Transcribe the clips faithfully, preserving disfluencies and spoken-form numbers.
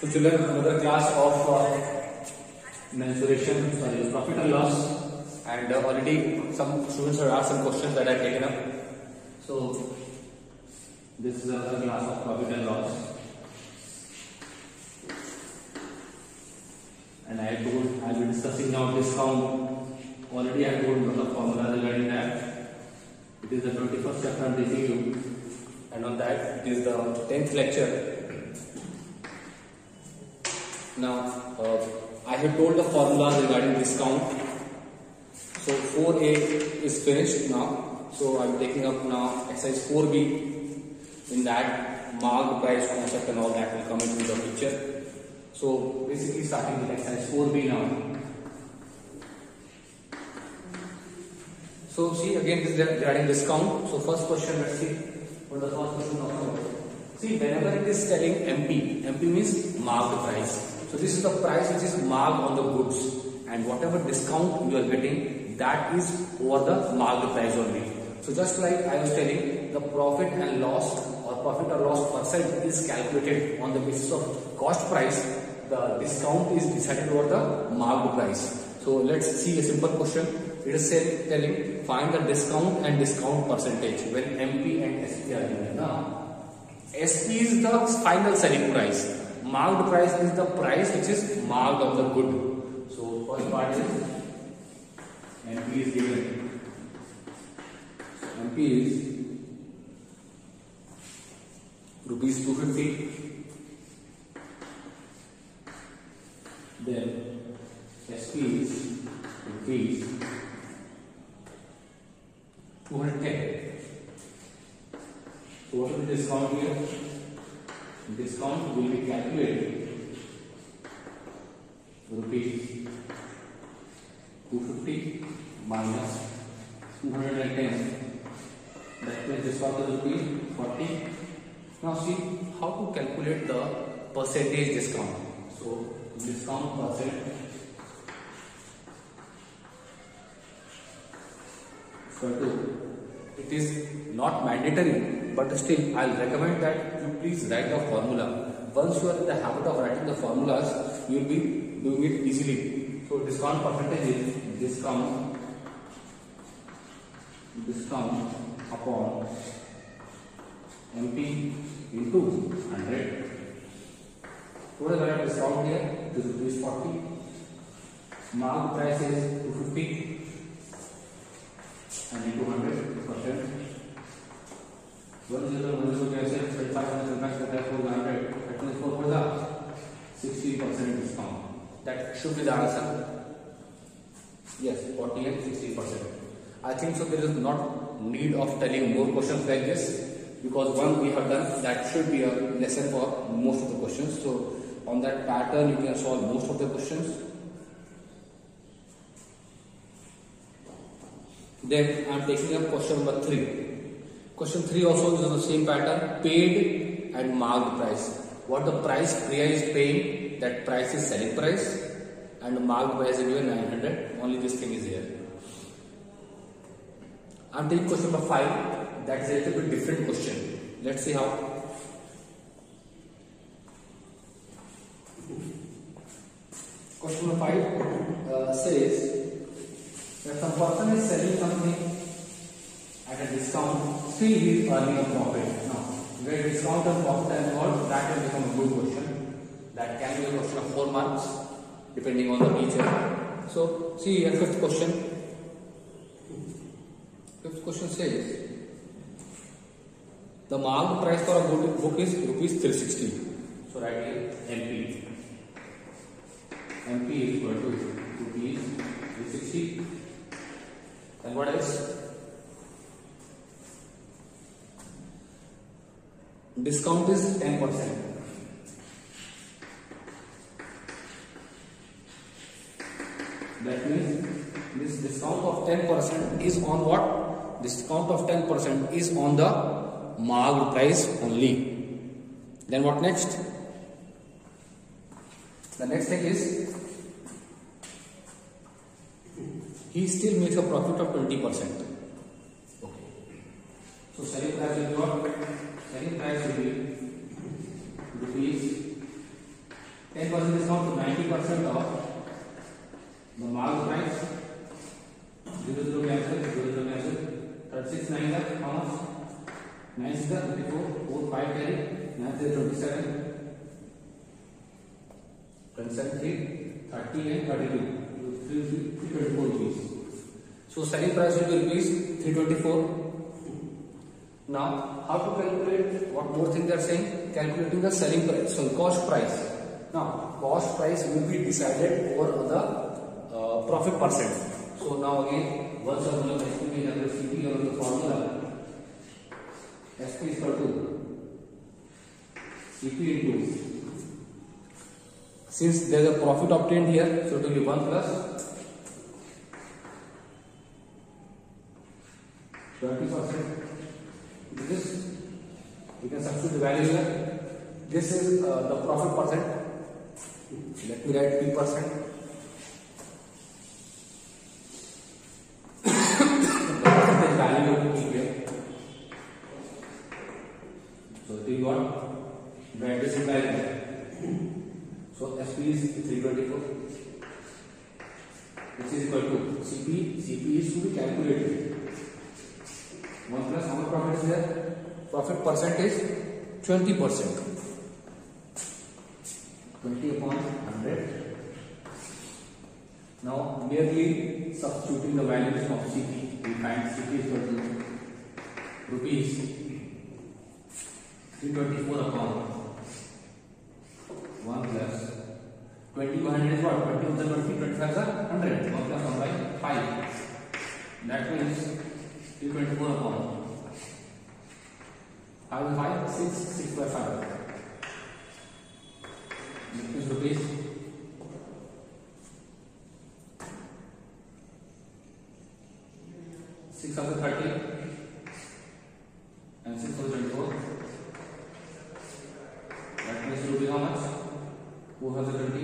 So children, another class of uh, mensuration, sorry, profit and loss, and uh, already some students have asked some questions that I have taken up. So this is another class of profit and loss, and I told I will be discussing now discount. Already I told you the formula regarding that. It is the twenty-first chapter I am teaching you, and on that it is the tenth lecture. Now, uh, I have told the formula regarding discount. So four A is finished now. So I am taking up now exercise four B. In that, marked price concept and all that will come into the picture. So basically starting with exercise four B now. So see again this is regarding discount. So first question, let's see what the first question talks about. See, whenever it is telling M P, M P means marked price. So this is the price which is marked on the goods, and whatever discount you are getting, that is over the marked price only. So just like I was telling, the profit and loss or profit or loss percent is calculated on the basis of cost price. The discount is decided over the marked price. So let's see a simple question. It is saying, telling find the discount and discount percentage when M P and S P are given. Now S P is the final selling price. Marked price is the price which is marked on the good. So first part is M P is given. So M P is rupees two fifty. Then S P is rupees two hundred ten. So what is the discount here? Discount will be calculated rupees two fifty minus two hundred ten. That means discount is rupees forty. Now see how to calculate the percentage discount. So discount percent equal to, it is not mandatory, but still I will recommend that you please write the formula. Once you are in the habit of writing the formulas, you will be doing it easily. So discount percentage is discount discount upon M P into one hundred. What is the discount here? It is rupees forty. Marked price is two fifty. And into one hundred percent. one zero one zero कैसे thirty-five hundred max करता है four hundred. That means four for the sixty percent discount. That should be the answer. Yes, forty and sixty percent. I think so. There is not need of telling more questions like this, because one we have done, that should be a lesson for most of the questions. So on that pattern you can solve most of the questions. Then I am taking up question number three. Question three also is on the same pattern, paid and marked price. What the price Priya is paying, that price is selling price, and marked price is given nine hundred. Only this thing is here. I am taking question number five. That is a little bit different question. Let's see how. Question number five uh, says that some person is selling something at a discount, still he is earning a profit. Now, where discount and profit are involved, that will become a good question. That can be a question of four marks, depending on the teacher. So, see here, fifth question. Fifth question says, the marked price for a book is rupees three sixty. So, write here M P. M P is equal to rupees three sixty. And what else? Discount is ten percent. That means this discount of ten percent is on what? Discount of ten percent is on the marked price only. Then what next? The next thing is, he still makes a profit of twenty percent. Okay. So selling price will be what? Selling price will be rupees ten percent discount to ninety percent of the marked price. Zero zero cancel, zero zero cancel. thirty-six nine lakh, how much? nine is the twenty-four, four five carry, nine is twenty-seven, twenty-seven three, thirty and thirty-two, three twenty-four rupees. So selling price will be rupees three twenty-four. Now how to calculate? What more thing they are saying? Calculating the selling price, so cost price. Now cost price will be decided over the uh, profit percent. So now again, once formula S P we have the C P or the formula. S P is equal to C P into, since there is a profit obtained here, so it will be one plus twenty percent. This we can substitute the value here. This is uh, the profit percent. Let me write P percent. The percentage value will be here. So it is what? Write this in value. So S P is three twenty-four. This is equal to C P. C P is to be calculated. one plus how much profit is there? Profit percent is twenty percent. twenty upon one hundred. Now merely substituting the values of C P, we find C P is equal to rupees three twenty-four upon one plus twenty by one hundred is what? twenty of the twenty, twenty-five is one hundred. one plus one by five. That means three twenty-four upon five by five, six, six by five. This is rupees six thousand thirty and six thousand twenty-four. That means rupees how much? four thousand twenty.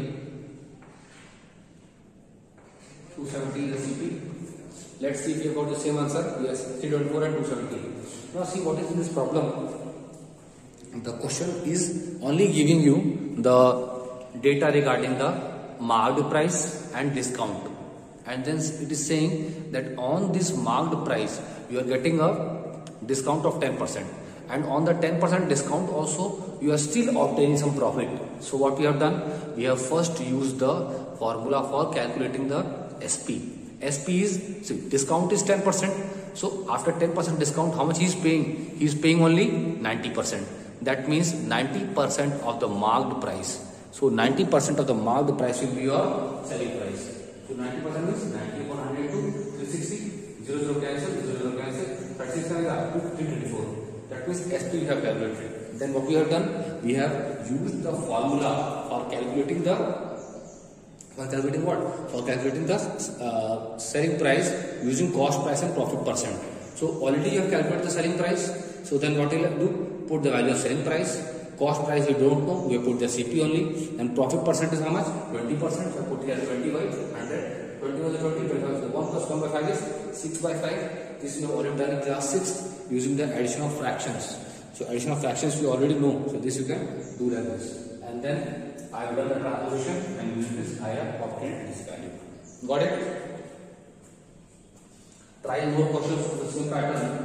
two seventy is the C P. Let's see if you got the same answer. Yes, three twenty-four and two seventy. Now see what is in this problem. The question is only giving you the data regarding the marked price and discount, and then it is saying that on this marked price you are getting a discount of ten percent, and on the ten percent discount also you are still obtaining some profit. So what we have done, we have first used the formula for calculating the S P. S P is, see, discount is ten percent. So after ten percent discount, how much he is paying? He is paying only ninety percent. That means ninety percent of the marked price. So ninety percent of the marked price will be your selling price. So ninety percent means ninety upon one hundred to three sixty. zero zero cancel, zero zero cancel. thirty-six is up to three twenty-four. That means S P we have calculated. Then what we have done? We have used the formula for calculating the For calculating what? For calculating the uh, selling price using cost price and profit percent. So already you have calculated the selling price. So then what will you do? Put the value of selling price. Cost price we don't know. We have put the C P only. And profit percent is how much? twenty percent. So put here twenty by one hundred. twenty by twenty. twenty-five. So one plus one by five is six by five. This we have already done in class six using the addition of fractions. So addition of fractions we already know. So this you can do like this. And then I have done the transposition and using this I have obtained this value. Got it? Try more questions for the same pattern.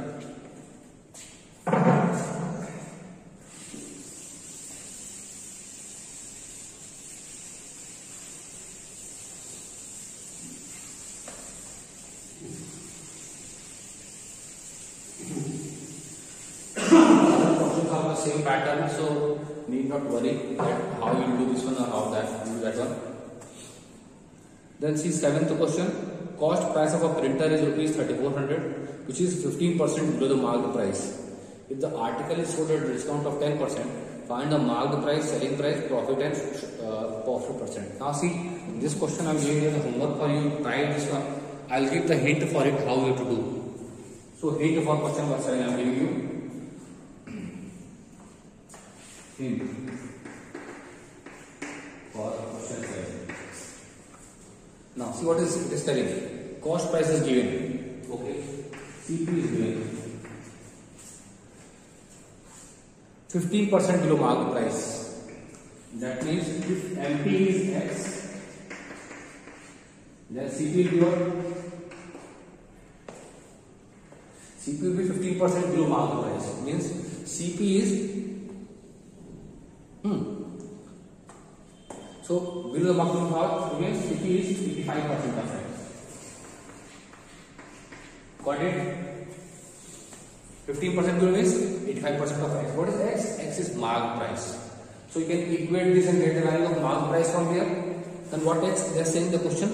Questions are the same pattern, so need not worry that how you will do this one or how that you do that one. Then see seventh question. Cost price of a printer is rupees thirty-four hundred, which is fifteen percent below the marked price. If the article is sold at a discount of ten percent, find the marked price, selling price, profit and uh, profit percent. Now see, this question I am giving you the homework for you. Try this one. I will give the hint for it how you have to do. So hint for question number seven I am giving you. Hint for question seven. Now see what is it is telling. Cost price is given. Okay. C P is given. fifteen percent below market price. That means if M P is X, then C P will be what? C P will be fifteen percent below market price. Means C P is hmm. So below the market price, means C P is eighty-five percent of X. Got it? fifteen percent below means eighty-five percent of X. What is X? X is market price. So you can equate this and get the value of market price from here. Then what X? They are saying the question.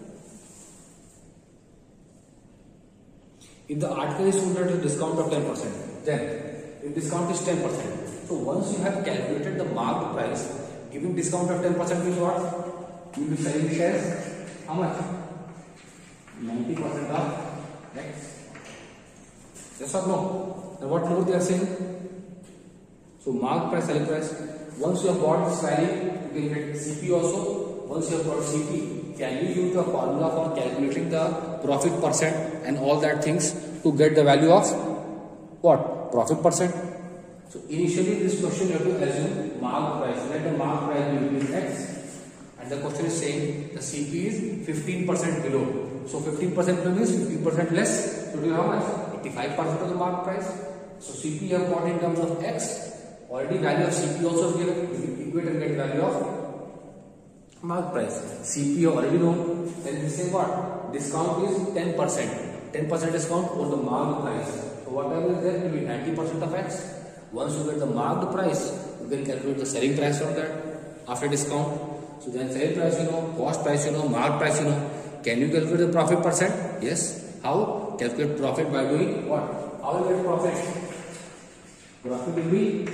If the article is sold at a discount of ten percent, then if discount is ten percent, so once you have calculated the market price, giving discount of ten percent means what? You will be selling shares how much? ninety percent of X. Yes or no? Then what more they are saying? So market price, selling price. Once you have got this value, you can get C P also. Once you have got C P, can you use the formula for calculating the profit percent and all that things to get the value of what? Profit percent. So initially this question you have to assume market price. Let the market price be rupees X, and the question is saying the C P is fifteen percent below. So fifteen percent below means fifteen percent less. So do you know how much? eighty-five percent of the market price. So C P you have got in terms of X. Already value of C P also given. You equate and get value of market price. C P you already know. Then we say what? Discount is ten percent. ten percent discount on the market price. So whatever is there will be ninety percent of X. Once you get the market price, you can calculate the selling price from that after discount. So then selling price you know, cost price you know, market price you know. Can you calculate the profit percent? Yes. How? Calculate profit by doing what? How will you get profit? Profit will be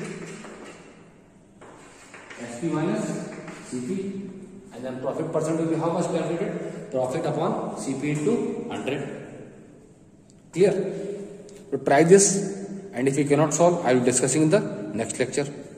S P minus C P, and then profit percent will be how much calculated? Profit upon C P into one hundred. Clear? So try this, and if you cannot solve, I will be discussing in the next lecture.